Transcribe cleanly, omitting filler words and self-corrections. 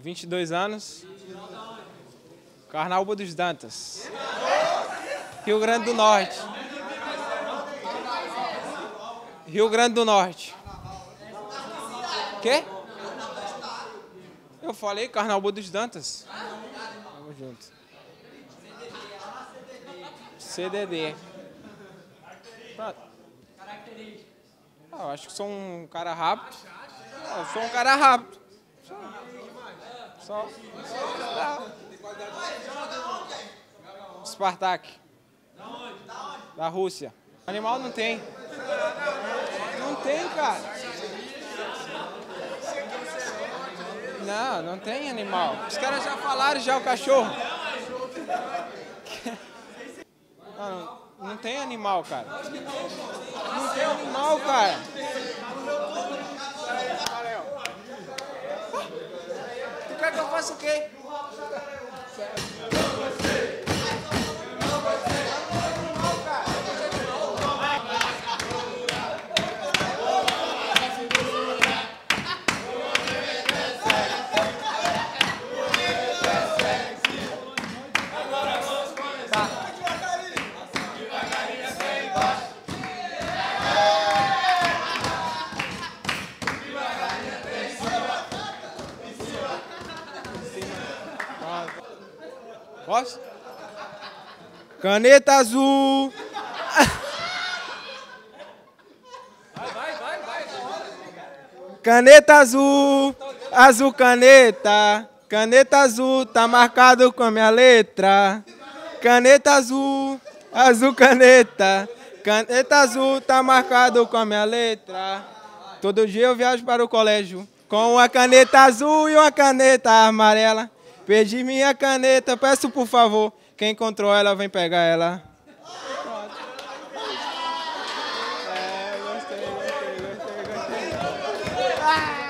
22 anos. Carnaúba dos Dantas. Rio Grande do Norte. Rio Grande do Norte. Quê? Eu falei Carnaúba dos Dantas. Vamos junto. CDD. Pronto. Eu acho que sou um cara rápido. Eu sou um cara rápido. Só. Spartak. Da Rússia. Animal não tem. Não tem, cara. Não, não tem animal. Os caras já falaram já o cachorro. Não tem animal, cara. Não tem animal, cara. Tu quer que eu faça o quê? Posso? Caneta azul. Caneta azul. Azul caneta. Caneta azul, tá marcado com a minha letra. Caneta azul. Azul caneta. Caneta azul, tá marcado com a minha letra. Todo dia eu viajo para o colégio com uma caneta azul e uma caneta amarela. Perdi minha caneta, peço por favor. Quem encontrou ela, vem pegar ela. Gostei.